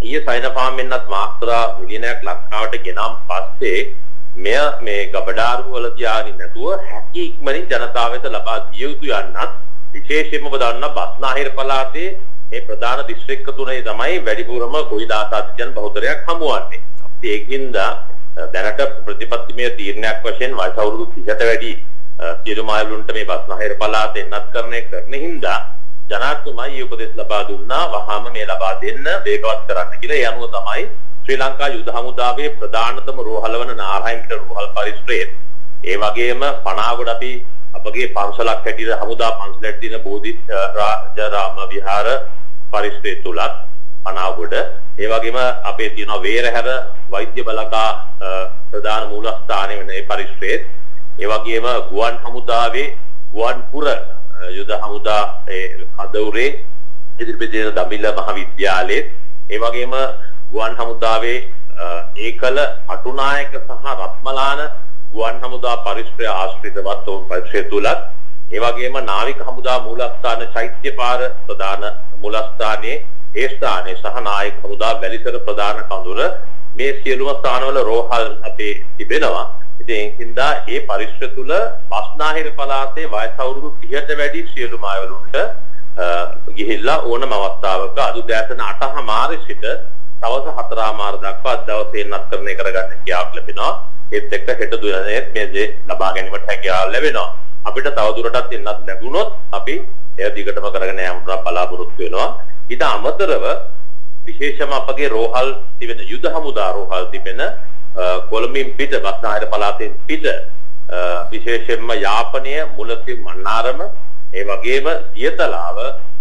ඊයේ සයින ෆාම් එකත් මාත්‍රා මිලියනයක් ලංකාවට ගෙනම් පස්සේ මෙය මේ ගබඩාරු වල තියාගෙන නැතුව හැකි ඉක්මනින් ජනතාව වෙත ලබා දිය යුතු යන්නත් විශේෂයෙන්ම ඔබ දන්නා බස්නාහිර පළාතේ මේ ප්‍රධාන දිස්ත්‍රික්ක තුනේ තමයි වැඩිපුරම කොයි දාසාධිකයන් බහුතරයක් හමුවන්නේ. ඒකින්ද දැනට ප්‍රතිපත්තිමය තීරණයක් වශයෙන් වයස අවුරුදු 30ට වැඩි සියලුම අයවලුන්ට මේ බස්නාහිර පළාත එන්නත්කරණය කරන හින්දා ජනාධිපතිතුමා උපදෙස් ලබා දුන්නා වහාම මේ ලබා දෙන්න වේගවත් කරන්න කියලා. ඒ අනුව තමයි ශ්‍රී ලංකා යුද හමුදාවේ ප්‍රධානතම රෝහල වන නාරායන්ට රෝහල් පරිශ්‍රයේ ඒ වගේම පනාගොඩ අපි අපගේ පන්සලක් හැටියට හමුදා පන්සලට දින බෝධි රාජරාම විහාර පරිශ්‍රය තුලත් පනාගොඩ ඒ වගේම අපේ තියෙන වේරහැර වෛද්‍ය බලකා ප්‍රධාන මූලස්ථානය වෙන ඒ පරිශ්‍රයේ ඒ වගේම ගුවන් හමුදාවේ ගුවන්පුර යුද හමුදා කදවුරේ ඉදිරිපිට දඹිල්ල මහාවිද්‍යාලයේ ඒ වගේම ගුවන් හමුදාවේ ඒකල අටුනායක සහ රත්මලාන ගුවන් හමුදා පරිශ්‍රය ආශ්‍රිතවත් වූ පරිශ්‍රය තුලත් ඒ වගේම නාවික හමුදා මූලස්ථාන චෛත්‍යපාර ප්‍රධාන මූලස්ථානයේ ඒ ස්ථානයේ සහ නායක හමුදා වැලිසර ප්‍රධාන කඳුර මේ සියලුම ස්ථානවල රෝහල් අපේ තිබෙනවා. ඉතින් ඒකින්දා ඒ පරිශ්‍රය තුල බස්නාහිර පළාතේ වයස අවුරුදු 30ට වැඩි සියලුම අයවලුන්ට ගිහිල්ලා ඕනම අවස්ථාවක අදුදෑසන 8:00 සිට සවස් 4:00 දක්වා දවසේ නත්කරණය කරගන්න හැකියාවක් ලැබෙනවා. ඒත් එක්ක හෙට දුරනේ මේ දේ ලබා ගැනීමට හැකියාව ලැබෙනවා. අපිට තවදුරටත් එන්නත් ලැබුණොත් අපි එය දිගටම කරගෙන යන්න බලාපොරොත්තු වෙනවා. ඊට අමතරව විශේෂම අපගේ රෝහල් තිබෙන යුද හමුදා රෝහල් තිබෙන කොළඹින් පිට බස්නාහිර පළාතෙන් පිට විශේෂයෙන්ම යාපනය මුලසින් මන්නාරම ඒ වගේම දියතලාව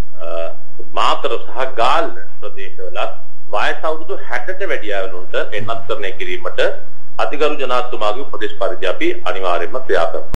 මාතර සහ ගාල්ල ප්‍රදේශවල වයස අවුරුදු 60ට වැඩි අයවලුන්ට එන්නත්කරණය කිරීමට අතිගරු ජනාධිපතිතුමාගේ උපදෙස් පරිදි අපි අනිවාර්යයෙන්ම ක්‍රියා කරනවා.